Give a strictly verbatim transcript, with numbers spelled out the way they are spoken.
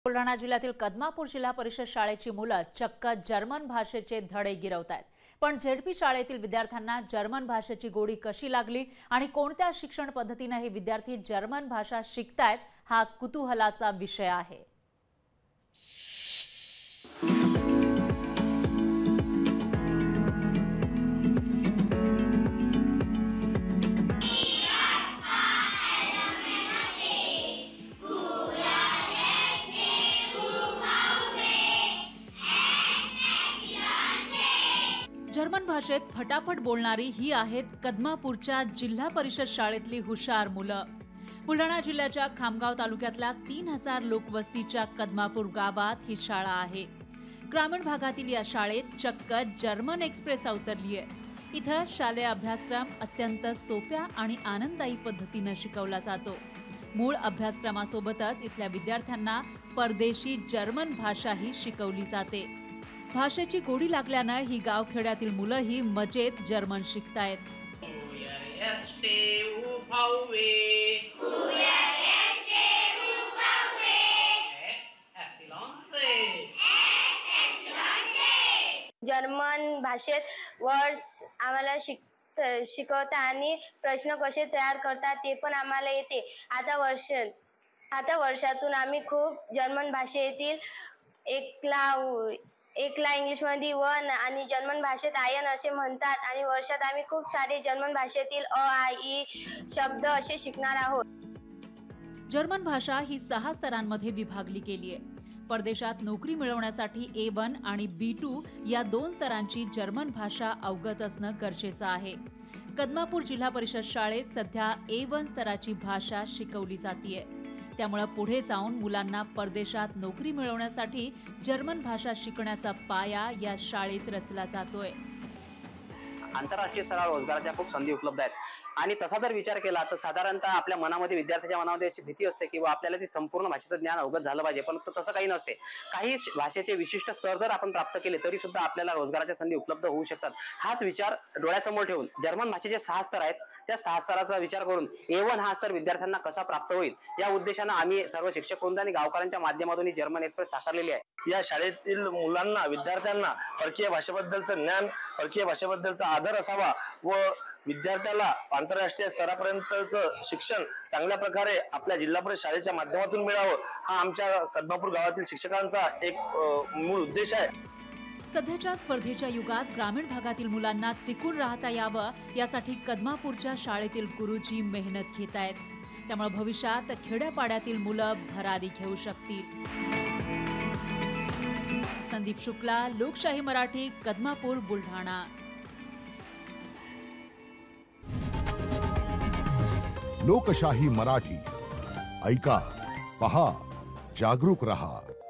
बुलढाणा जिल्ह्यातील कदमापूर जिल्हा परिषद शाळेची मुलं चक्क जर्मन भाषेचे धडे गिरवतायत। पण झेडपी शाळेतील विद्यार्थ्यांना जर्मन भाषेची गोडी कशी लागली आणि कोणत्या शिक्षण पद्धतीने हे विद्यार्थी जर्मन भाषा शिकतायत हा कुतूहलाचा विषय आहे। जर्मन भाषेत फटाफट बोलणारी ही आहेत कदमापूरच्या जिल्हा परिषद शाळेतली हुशार मुलं। बुलढाणा जिल्ह्याच्या खामगाव तालुक्यातल्या तीन हजार लोकवस्तीच्या कदमापूर गावात ही शाळा आहे। ग्रामीण भागातील या शाळेत चक्क जर्मन एक्सप्रेस अवतरली आहे। इथं शालेय अभ्यासक्रम अत्यंत सोप्या आणि आनंददायी पद्धतीने शिकवला जातो। मूळ अभ्यासक्रमासोबतच इथल्या विद्यार्थ्यांना परदेशी जर्मन भाषाही शिकवली जाते। भाषेची गोडी लागल्यानं ही गावखेड्यातील मुलंही मजेत जर्मन शिकतायत। जर्मन भाषेत वर्ड्स आम्हाला शिक शिकवता आणि प्रश्न कसे तयार करतात ते पण आम्हाला येते। आता वर्ष आता वर्षातून आम्ही खूप जर्मन भाषेतील एकला एकला इंग्लिश मध्ये वन आणि जर्मन भाषेत आयन असे म्हणतात आणि वर्षात आम्ही खूप सारे जर्मन भाषेतील अ आ इ शब्द असे शिकणार आहोत। जर्मन भाषा ही सहा स्तरांमध्ये विभागली गेली आहे। परदेशात नोकरी मिळवण्यासाठी ए वन आणि बी टू या दोन स्तरांची जर्मन भाषा अवगत असणं गरजेचं आहे। कदमापूर जिल्हा परिषद शाळेत सध्या ए वन स्तराची भाषा शिकवली जातीये। त्यामुळे पुढे जाऊन मुलांना परदेशात नोकरी मिळवण्यासाठी जर्मन भाषा शिकण्याचा पाया या शाळेत रचला जातोय। आंतरराष्ट्रीय स्तरावर रोजगाराच्या खूप संधी उपलब्ध आहेत आणि तसा जर विचार केला तर साधारणतः आपल्या मनामध्ये विद्यार्थ्याच्या मनामध्ये अशी भीती असते की आपल्याला ती संपूर्ण भाषेचं ज्ञान अवगत झालं पाहिजे, पण तसं काही नसते। काही भाषेचे विशिष्ट स्तर जर आपण प्राप्त केले तरी सुद्धा आपल्याला रोजगाराच्या संधी उपलब्ध होऊ शकतात। हाच विचार डोळ्यासमोर ठेवून जर्मन भाषेचे सहा स्तर आहेत, त्या सहा स्तराचा विचार करून ए वन हा स्तर विद्यार्थ्यांना कसा प्राप्त होईल या उद्देशाने आम्ही सर्व शिक्षक वृंद आणि गावकऱ्यांच्या माध्यमातून ही जर्मन एक्सप्रेस साकारलेली आहे। या शाळेतील मुलांना विद्यार्थ्यांना परकीय भाषेबद्दलचं ज्ञान, परकीय भाषेबद्दलचा आदर असावा व विद्यार्थ्याला आंतरराष्ट्रीय स्तरापर्यंतचं शिक्षण चांगल्या प्रकारे आपल्या जिल्हा परिषद शाळेच्या माध्यमातून मिळावं हा आमच्या कदमापूर गावातील शिक्षकांचा एक मूळ उद्देश आहे। सध्याच्या स्पर्धेच्या युगात ग्रामीण भागातील मुलांना टिकून राहता यावं यासाठी कदमापूरच्या शाळेतील गुरुजी मेहनत घेत आहेत। त्यामुळे भविष्यात खेड्यापाड्यातील मुलं भरारी घेऊ शकतील। संदीप शुक्ला, लोकशाही मराठी, कदमापूर, बुलढाणा। लोकशाही मराठी ऐका, पहा, जागरूक रहा।